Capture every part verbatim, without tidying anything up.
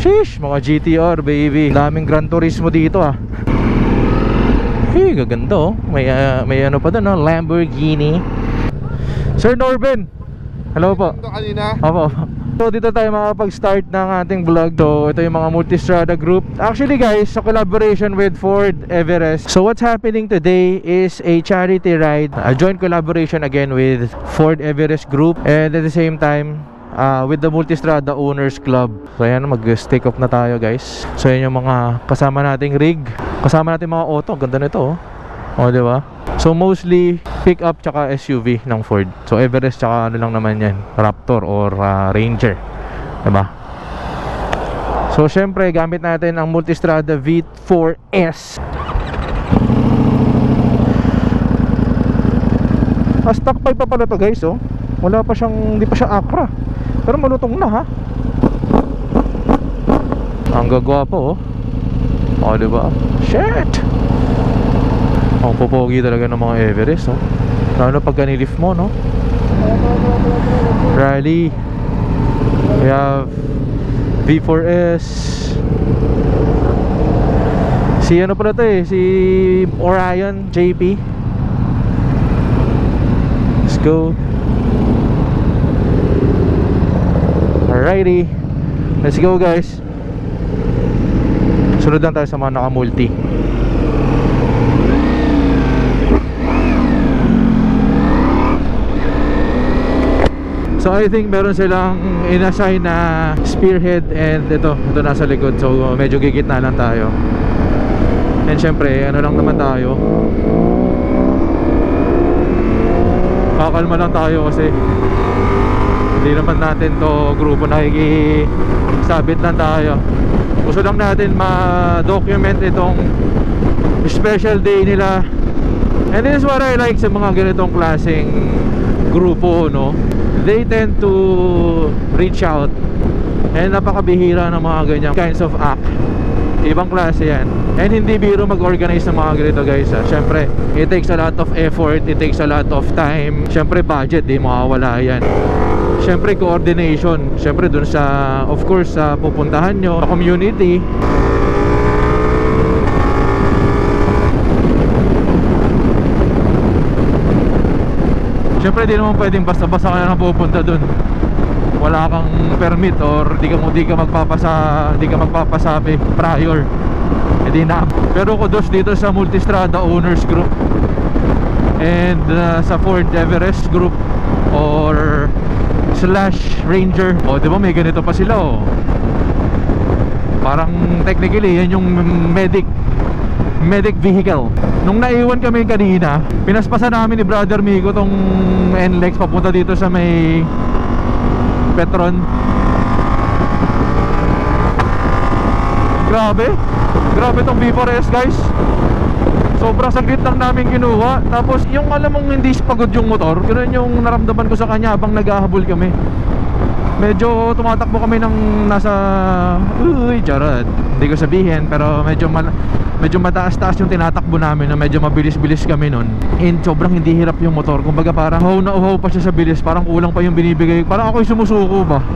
Sheesh, mga G T R baby. Daming Gran Turismo dito ah. Hey, gaganda oh. May, uh, may ano pa doon oh, Lamborghini. Sir Norben, hello po. Ito kanina. Opo. So dito tayo makapag-start ng ating vlog. So ito yung mga Multistrada group. Actually guys, sa collaboration with Ford Everest. So what's happening today is a charity ride, a joint collaboration again with Ford Everest group, and at the same time uh, with the Multistrada Owners Club. So ayan, mag-stake off na tayo guys. So yan yung mga kasama nating rig, kasama nating mga auto. Ganda nito oh. O, di ba? So mostly pick up tsaka S U V ng Ford. So Everest tsaka ano lang naman yan, Raptor or uh, Ranger, di ba? So syempre gamit natin ang Multistrada V four S. Ah, stock pipe pa pala to guys oh. Wala pa siyang, hindi pa siya Acra. Pero malutong na ha. Ang gagwapo oh. O, di ba? Shit! Ang popogi talaga ng mga Everest oh. Lalo pagka nilift mo no. Rally. We have V four S. Si ano pala to eh, si Orion J P. Let's go. Alrighty, let's go guys. Sunod lang tayo sa mga naka-multi. So I think meron silang inassign na spearhead, and ito, ito nasa likod. So medyo gigitna lang tayo. And syempre, ano lang naman tayo, kakalma lang tayo kasi hindi naman natin to grupo, nakikisabit lang tayo. Gusto lang natin ma-document itong special day nila. And this is what I like sa mga ganitong klaseng grupo no. They tend to reach out, and napakabihira ng mga ganyan kinds of act. Ibang klase yan. And hindi biro mag-organize ng mga ganito guys ha. Syempre, it takes a lot of effort, it takes a lot of time. Syempre budget, di mawawala yan. Syempre coordination. Syempre dun sa, of course, sa pupuntahan nyo, sa community. Siyempre di naman pwedeng basta-basta ka na pupunta dun. Wala kang permit or di ka, di ka magpapasa, di ka magpapasabi prior. Hindi na. Pero kudos dito sa Multistrada Owners Group and uh, sa Ford Everest Group or slash Ranger. O di ba may ganito pa sila oh. Parang technically yan yung medic medic vehicle. Nung naiwan kami kanina, pinaspasan namin ni Brother Migo tong N L E X papunta dito sa may Petron. Grabe. Grabe tong V four S guys. Sobrang saglit lang namin kinuha. Tapos yung alam mong hindi pagod yung motor, ganoon yung naramdaman ko sa kanya habang naghahabol kami. Medyo tumatakbo kami ng nasa uy, charot. Hindi ko sabihin, pero medyo mal medyo mataas-taas yung tinatakbo namin, na medyo mabilis-bilis kami nun. And sobrang hindi hirap yung motor. Kumbaga parang uhaw na uhaw pa siya sa bilis. Parang kulang pa yung binibigay. Parang ako'y sumusuko ba.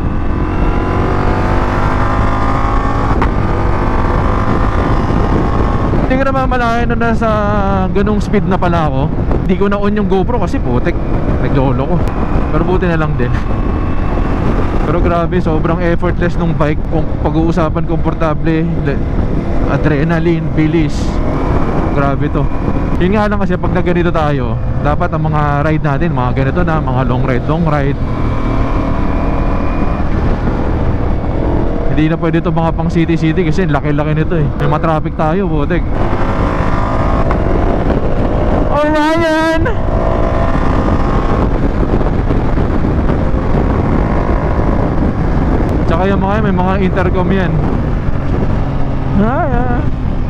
Hindi ko naman malayan na nasa ganung speed na pala ako. Hindi ko na-on yung GoPro kasi putek, naglolo ko. Pero buti na lang din. Pero grabe, sobrang effortless nung bike. Kung pag-uusapan komportable, adrenaline, bilis, grabe to. Yun nga lang kasi pag nagganito tayo, dapat ang mga ride natin, mga ganito na, mga long ride, long ride. Hindi na pwede ito mga pang city-city kasi laki-laki nito eh. May matraffic tayo, butik. Oh, Ryan! Tsaka yung mga, may mga intercom yan. Ryan!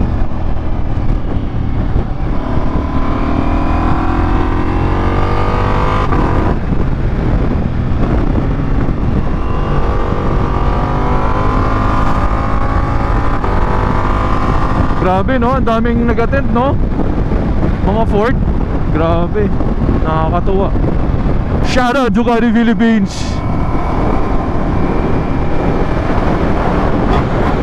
Grabe no, ang daming nag-attend no. Mga Ford. Grabe, nakakatuwa. Shout out Ducati Philippines.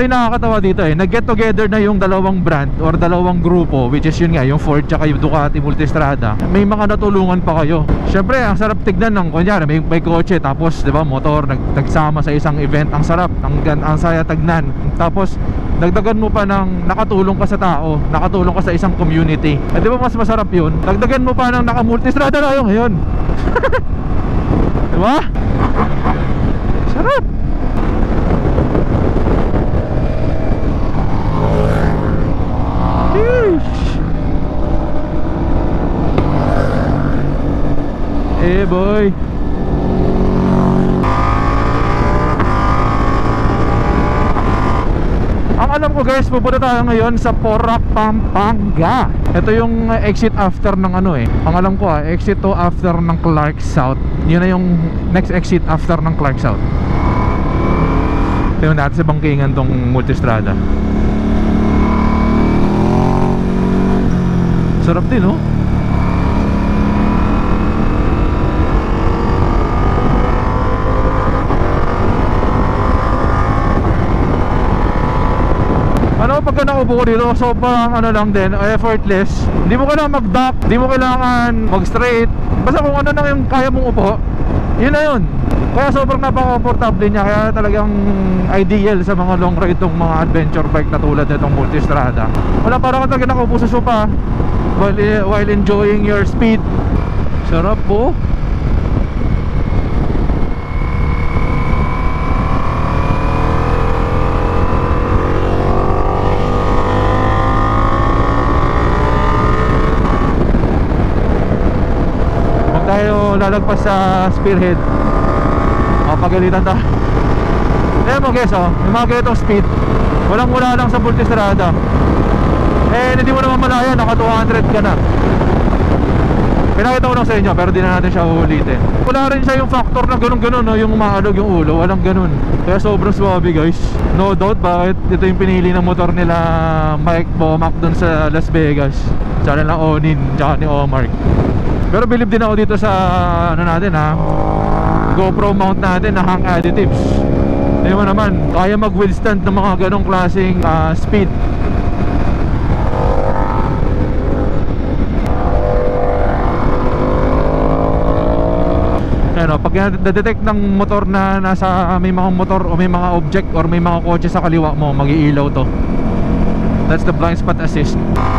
Ito yung nakakatawa dito eh, nag-get together na yung dalawang brand or dalawang grupo, which is yun nga, yung Ford tsaka yung Ducati Multistrada. May mga natulungan pa kayo. Syempre, ang sarap tignan ng, kunyari, may, may kotse, tapos, di ba, motor, nag, nagsama sa isang event. Ang sarap, ang, ang saya tagnan. Tapos, dagdagan mo pa ng nakatulong ka sa tao, nakatulong ka sa isang community. Eh, di ba mas masarap yun? Dagdagan mo pa ng naka-multistrada na yun ngayon. Di ba? Sarap. Eh boy. Ang alam ko guys, pupunta tayo ngayon sa Porac, Pampanga. Ito yung exit after ng ano eh. Ang alam ko ah, exit to after ng Clark South. Yun na yung next exit after ng Clark South. Tingnan natin sa bangkingan tong Multistrada. Sarap din oh. Ano pagka naupo ko dito, sobrang ano lang din, effortless. Hindi mo kailangan mag-dock, hindi mo kailangan mag-straight. Basta kung ano lang yung kaya mong upo, yun na yun. Kaya sobrang napaka-comfortable niya. Kaya talagang ideal sa mga long ride itong mga adventure bike na tulad nitong Multistrada. Wala, para ka talaga nakaupo sa sopa while, while enjoying your speed. Sarap po. Tayo lalagpas sa spearhead. O, pagalitan ta. Ayan mo guys oh, yung mga ganitong speed, walang wala lang sa Multistrada. Eh hindi mo naman malaya, naka two hundred ka na. Pinakita ko lang sa inyo, pero di na natin siya uulitin. Wala rin siya yung factor na ganun-ganun no? Yung maalog yung ulo, walang ganun. Kaya sobrang swabe guys. No doubt bakit ito yung pinili ng motor nila Mike Bomac dun sa Las Vegas. Tsaka lang Onin, tsaka ni Omar. Pero believe din ako dito sa ano natin ha, GoPro mount natin na hang additives. Hindi mo naman, kaya mag-withstand ng mga ganong klaseng uh, speed. Ano, pag na-detect ng motor na nasa may mga motor o may mga object or may mga kotse sa kaliwa mo, mag-iilaw to. That's the blind spot assist.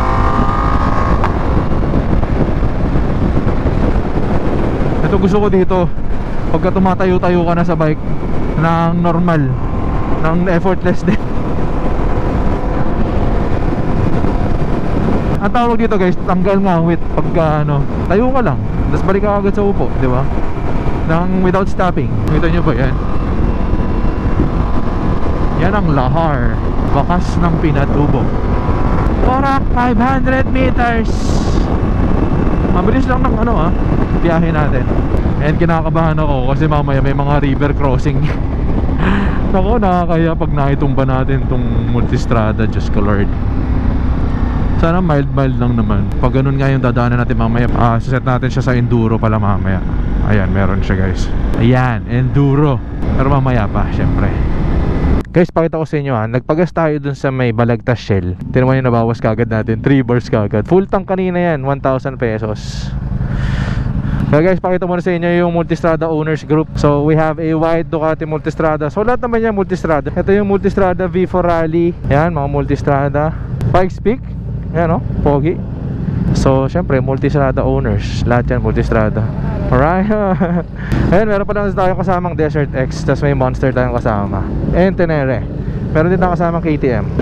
Ito gusto ko dito, pagka tumatayo-tayo ka na sa bike ng normal, ng effortless din. Ang tawag dito guys, tanggal ngawit. Pagka ano, tayo ka lang, tapos balik ka agad sa upo, di ba? Nang without stopping. Nakita nyo ba yan? Yan ang lahar, bakas ng Pinatubo. Porac five hundred meters. Mabilis lang ng ano ah, biyahe natin. And kinakabahan ako kasi mamaya may mga river crossing. Nako, nakakaya pag naitumba natin tong Multistrada, Diyos ko Lord. Sana mild mild lang naman. Pag ganun nga yung dadaanan natin mamaya, ah, set natin siya sa enduro pala mamaya. Ayan, meron siya guys. Ayan, enduro. Pero mamaya pa, syempre. Guys, pakita ko sa inyo ha, nagpagas tayo dun sa may Balagtas Shell. Tinan mo yung nabawas kagad natin, three bars kagad. Full tank kanina yan, one thousand pesos. Kaya guys, pakita mo na sa inyo yung Multistrada Owners Group. So we have a white Ducati Multistrada. So lahat naman yan Multistrada. Ito yung Multistrada V four Rally. Yan, mga Multistrada Pikes Peak. Yan o, pogi. So syempre, Multistrada Owners. Lahat yan Multistrada. Alright. Ayun, meron pa lang tayong kasamang Desert X. Tapos may Monster tayong kasama. And Tenere. Meron din tayong kasamang K T M.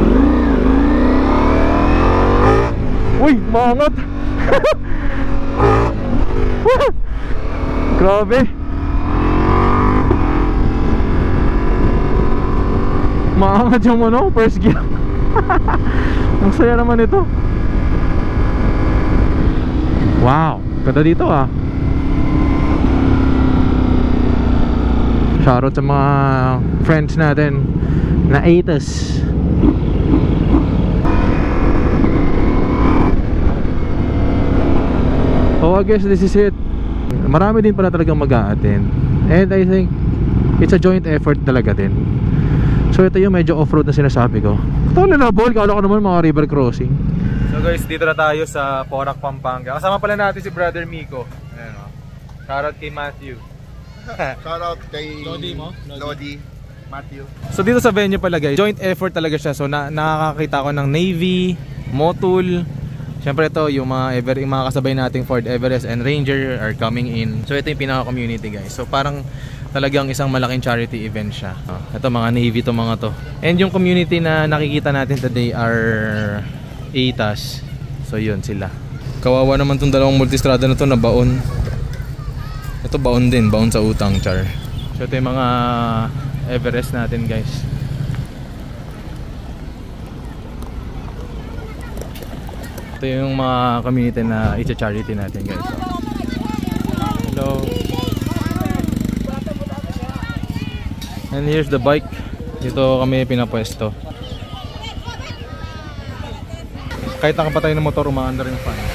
Uy, mangat. Grabe. Maangat yung ano, first gear. Ang saya naman ito. Wow, ganda dito ah. Shoutout sa mga friends natin na eighties. Oh, I guess this is it. Marami din pala talagang mag-a-attend. And I think it's a joint effort talaga din. So ito yung medyo off-road na sinasabi ko. Ito na ball, kala ko naman mga river crossing. So guys, dito na tayo sa Porac, Pampanga. Kasama pala natin si Brother Miko. Ayan o. Shoutout kay Matthew. Shoutout kay Lodi mo? Lodi. Lodi. Matthew. So dito sa venue pala guys, joint effort talaga siya. So na nakakakita ko ng Navy, Motul. Siyempre ito yung mga, Ever yung mga kasabay nating Ford Everest and Ranger are coming in. So ito yung pinaka-community guys. So parang talagang isang malaking charity event siya. Ito mga Navy to mga to. And yung community na nakikita natin today are A T A S. So yun sila. Kawawa naman tong dalawang multistrada na to na baon. Ito baon din, baon sa utang, char. So ito yung mga Everest natin guys. Ito yung mga community na i-charity natin guys. Hello. And here's the bike. Dito kami pinapwesto. Kahit nakapatay ng motor, umaandar yung fan.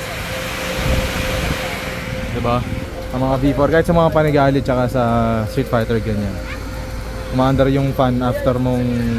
Diba? Ang mga V four, kahit sa mga Panigale tsaka sa Street Fighter ganyan, umaandar yung fan after mong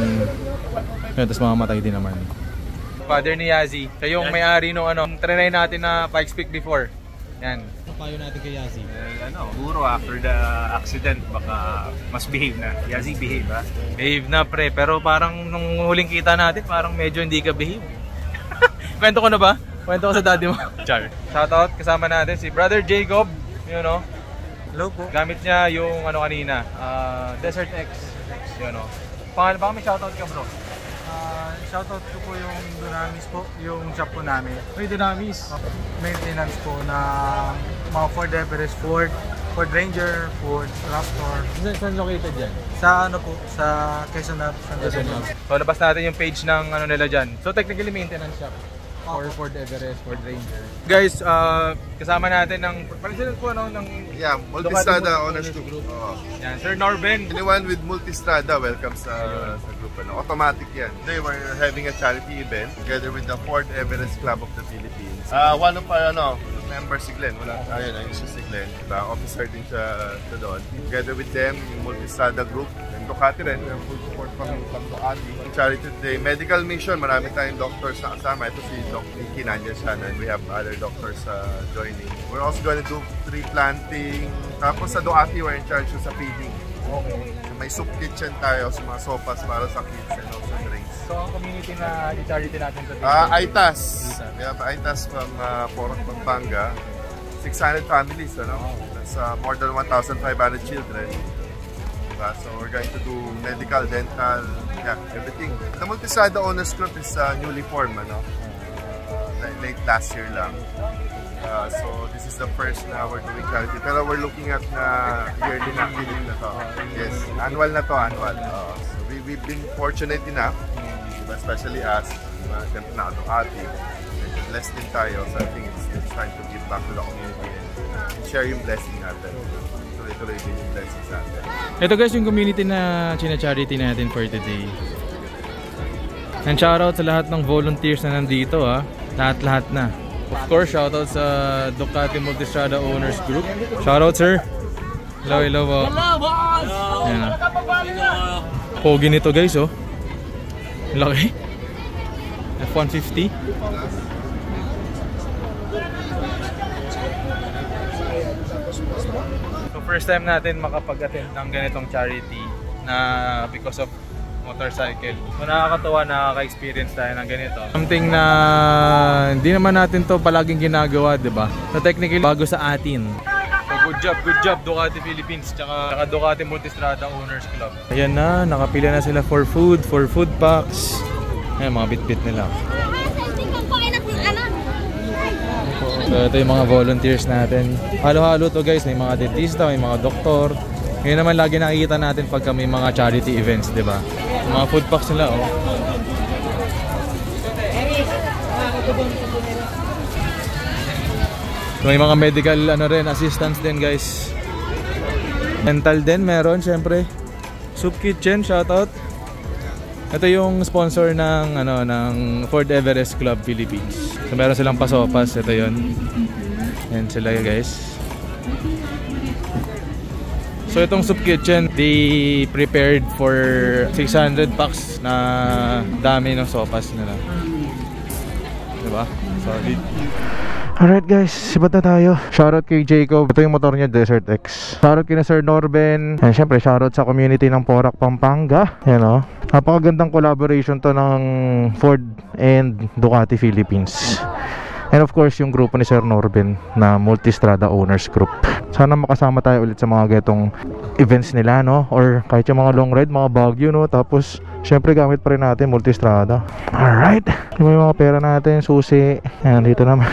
yun, tapos mamamatay din naman. Father ni Yazzie, siya yung may-ari nung ano, trinay natin na Pikes Peak before. Yan. Ano payo natin kay Yazzie? Uh, ano, siguro after the accident baka mas behave na. Yazzie behave ha? Behave na pre, pero parang nung huling kita natin parang medyo hindi ka behave. Kwento ko na ba? Kwento ko sa daddy mo. Char. Shoutout, kasama natin si Brother Jacob. You know? Hello po. Gamit niya yung ano kanina, uh, Desert X. You know? Pangalan ba kami shoutout ka bro? Uh, shoutout ko po yung Dunamis po, yung shop po namin. Uy, Dunamis. Maintenance po na mga Ford Everest, Ford, Ford Ranger, Ford Raptor. Saan, saan located dyan? Sa ano po, sa Quezon Ave, San Antonio. So labas natin yung page ng ano nila dyan. So technically maintenance shop. For Ford Everest, Ford Ranger. Guys, uh, kasama natin ng palisin ko ano ng Yeah, Multistrada Owners Group. Oh. Yan, Sir Norben. Anyone with Multistrada, welcome sa, sa group. Ano? Automatic yan. Today we're having a charity event together with the Ford Everest Club of the Philippines. Uh, one of our ano, members si Glenn. Wala, ayun, ayun siya si Glenn. Diba? Officer din siya, siya doon. Together with them, yung Multistrada Group. And Ducati rin. Yung full support from, from Ducati. Charity today. Medical mission. Marami tayong doctors na kasama. Ito si Doc Nicky nandiyan siya. And we have other doctors uh, joining. We're also going to do tree planting. Tapos sa Ducati, we're in charge sa feeding. Okay. So, may soup kitchen tayo sa mga sopas para sa kids and also drinks. So ang community na i-charity natin today? Uh, I T A S. We have I T A S from uh, Porac, Pampanga. six hundred families, ano? That's uh, more than one thousand five hundred children. Diba? So we're going to do medical, dental, yeah, everything. The Multistrada Owners Group is uh, newly formed, ano? Uh, late last year lang. Uh, so this is the first na we're doing charity. Pero we're looking at na yearly na activity na to. Yes, annual na to, annual. Uh, so we, we've been fortunate enough, especially us, uh, siyempre na Ducati. Blessed din tayo. So I think it's, it's time to give back to the community and share yung blessing natin. Tuloy-tuloy din yung blessings natin. Ito guys yung community na china-charity natin for today. And shoutout sa lahat ng volunteers na nandito ha. Lahat-lahat na. Of course, shoutout sa Ducati Multistrada Owners Group. Shoutout sir. Hello, hello po. Hello boss! Ayan na. Pogi nito guys oh. Laki. F one fifty. So first time natin makapag-attend ng ganitong charity na because of motorcycle. So nakakatawa, nakaka-experience tayo ng ganito. Something na hindi naman natin to palaging ginagawa, di ba? So technically, bago sa atin. So good job, good job Ducati Philippines tsaka, tsaka Ducati Multistrada Owners Club. Ayan na, nakapila na sila for food, for food packs. Ayan, mga bit-bit nila. So ito yung mga volunteers natin. Halo-halo to guys, may mga dentista, may mga doktor. Ngayon naman lagi nakikita natin pagka may mga charity events, di ba? Mga food packs nila, oh. So, may mga medical ano rin, assistance din guys. Dental din meron, syempre. Soup Kitchen, shoutout. Ito yung sponsor ng ano ng Ford Everest Club Philippines. So meron silang pasopas, ito yon. Yan sila guys. So itong soup kitchen, they prepared for six hundred packs na dami ng sopas nila. Diba? Solid. Alright guys, sibat na tayo. Shoutout kay Jacob. Ito yung motor niya, Desert X. Shoutout kay na Sir Norben. And syempre shoutout sa community ng Porac, Pampanga. Yan o. Napakagandang collaboration to ng Ford and Ducati Philippines. And of course yung grupo ni Sir Norben na Multistrada Owners Group. Sana makasama tayo ulit sa mga getong events nila, no? Or kahit yung mga long ride, mga Baguio, no? Tapos syempre gamit pa rin natin Multistrada. Alright, yung mga pera natin, susi. Yan, dito naman.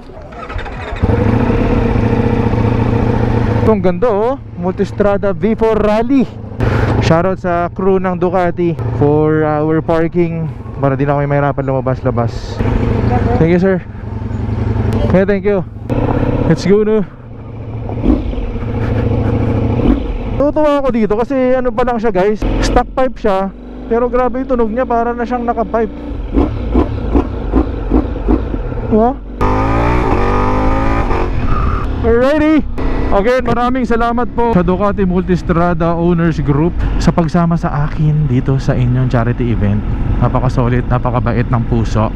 Itong ganda oh, Multistrada V four Rally. Shoutout sa crew ng Ducati for our parking para di na kami mahirapan lumabas-labas. Thank you sir. Okay, thank you. Let's go no. Tutuwa ako dito kasi ano pa lang siya guys, stock pipe siya. Pero grabe yung tunog niya, para na siyang naka-pipe. Diba? Alrighty. Again, maraming salamat po sa Ducati Multistrada Owners Group sa pagsama sa akin dito sa inyong charity event. Napaka-solid, napakabait ng puso.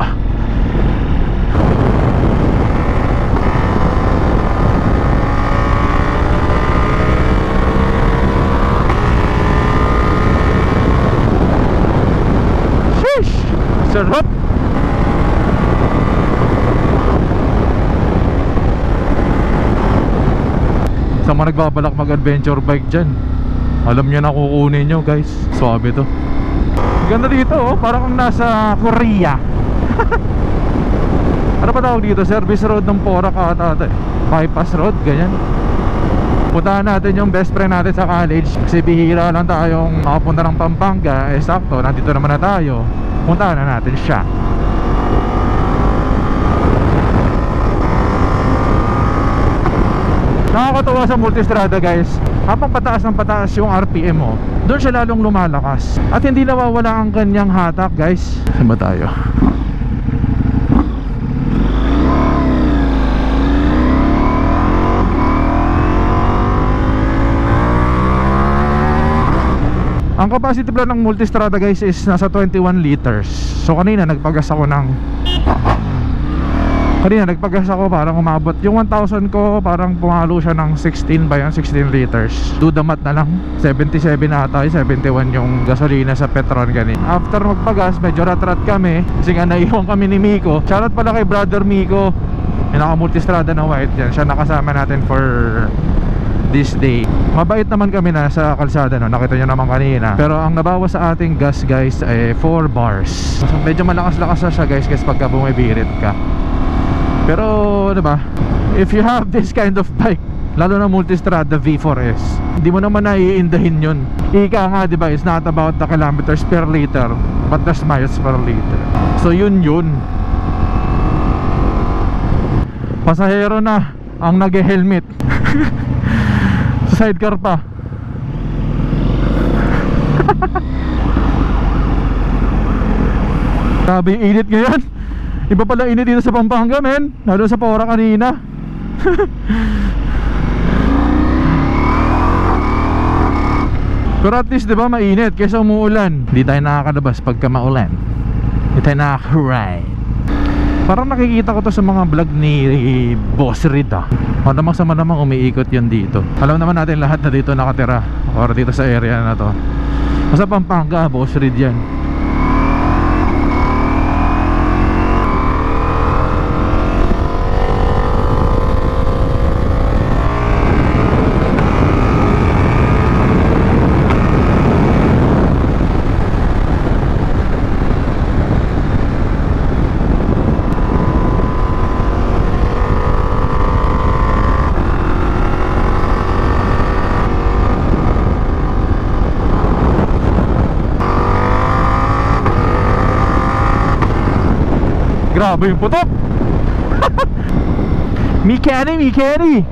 Sheesh! Sarap! Sa mga nagbabalak mag-adventure bike dyan, alam nyo na kukunin nyo guys. Swabe to. Ganda dito oh, parang kung nasa Korea. Ano pa tawag dito? Service road ng Porac ata ata eh. Bypass road, ganyan. Puntahan natin yung best friend natin sa college. Kasi bihira lang tayong makapunta ng Pampanga. Eh sakto, nandito naman na tayo. Puntahan na natin siya. Nakakatawa sa Multistrada guys, habang pataas ng pataas yung R P M mo, doon siya lalong lumalakas. At hindi nawawala ang kanyang hatak guys. Saan ba tayo? Ang capacity plan ng Multistrada guys is nasa twenty-one liters. So kanina nagpagas ako ng Kanina nagpagas ako, parang umabot yung one thousand ko, parang pumalo siya ng sixteen ba yan, sixteen liters. Do the math na lang, seventy-seven ata, seventy-one yung gasolina sa Petron ganun. After magpagas, medyo rat-rat kami kasi nga naiwan kami ni Miko. Shoutout pala kay brother Miko, yung naka-Multistrada na white yan. Siya nakasama natin for this day. Mabait naman kami na sa kalsada, no? Nakita nyo naman kanina. Pero ang nabawas sa ating gas guys ay four bars. So, medyo malakas-lakas na siya guys kasi pagka bumibirit ka. Pero diba, if you have this kind of bike, lalo na Multistrada V four S, hindi mo naman naiindahin yun. Ika nga diba, it's not about the kilometers per liter, but the miles per liter. So yun yun. Pasahero na ang nag-helmet. Sa sidecar pa. Grabe yung init ngayon. Iba pala init dito sa Pampanga men, lalo sa Porac kanina. Pero at least diba mainit kaysa umuulan. Hindi tayo nakakalabas pagka maulan. Hindi tayo nakaka-ride. Parang nakikita ko to sa mga vlog ni Boss Rida. Malamang sa malamang umiikot yan dito. Alam naman natin lahat na dito nakatira, or dito sa area na to. Sa Pampanga, Boss Rid yan. Grabe yung putok. Mikani, Mikani.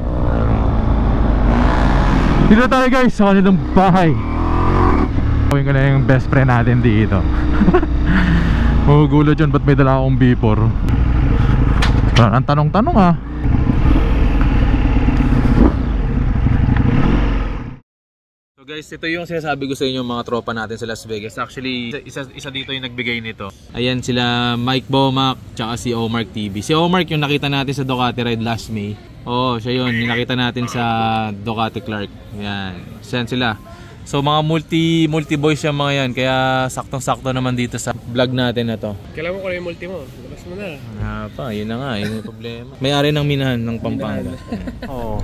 Dito tayo guys sa kanilang bahay. Gawin ko na yung best friend natin dito. Magugulat yun, ba't may dala akong B four? Ang tanong-tanong ah. So guys, ito yung sinasabi ko sa inyo mga tropa natin sa Las Vegas. Actually, isa, isa dito yung nagbigay nito. Ayan sila Mike Bomac, tsaka si Omark T V. Si Omark yung nakita natin sa Ducati ride last May. Oo, siya yun. Yung nakita natin sa Ducati Clark. Ayan, siyan sila. So mga multi multi boys yung mga yan. Kaya saktong-sakto naman dito sa vlog natin na to. Kailan mo ko yung multi mo? Labas mo na. Ah pa, yun na nga. Yun yung problema. May-ari ng minahan ng Pampanga. Oo.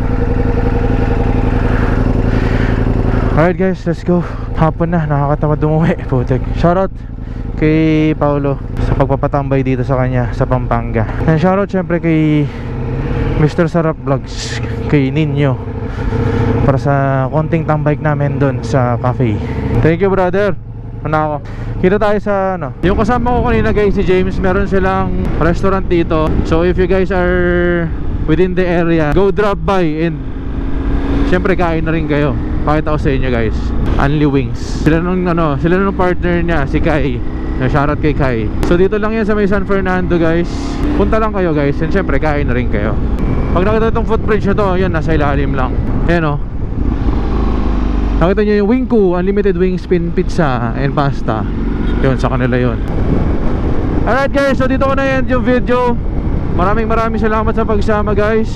Alright guys, let's go. Hapon na, nakakatawa dumuwi. Putek. Shoutout kay Paolo sa pagpapatambay dito sa kanya sa Pampanga. And shoutout syempre kay Mister Sarap Vlogs, kay Ninyo, para sa konting tambay namin doon sa cafe. Thank you brother. Ano ako? Kita tayo sa ano. Yung kasama ko kanina guys, si James, meron silang restaurant dito. So if you guys are within the area, go drop by and syempre kain na rin kayo. Pakita ko sa inyo guys, Only Wings. Sila nung ano, sila nung partner niya, si Kai. Shoutout kay Kai. So dito lang yan sa may San Fernando guys. Punta lang kayo guys, and syempre kain na rin kayo. Pag nakita itong footbridge na to, yan, nasa ilalim lang. Ayan o. Nakita nyo yung Wingku, unlimited wing spin pizza and pasta. Yun, sa kanila yun. Alright guys, so dito ko na end yung video. Maraming maraming salamat sa pagsama guys.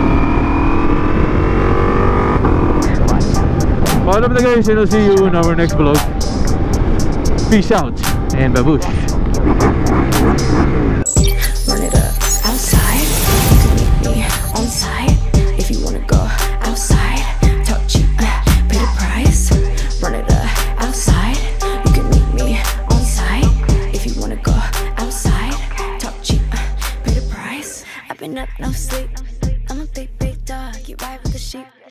Follow up na guys, and I'll see you in our next vlog. Peace out and babush. Run it up outside. You can meet me on site if you wanna go outside. Talk cheap, pay the price. Run it up outside. You can meet me on site if you wanna go outside. Talk cheap, pay the price. I've been up no sleep. I'm a big big dog. You ride with the sheep.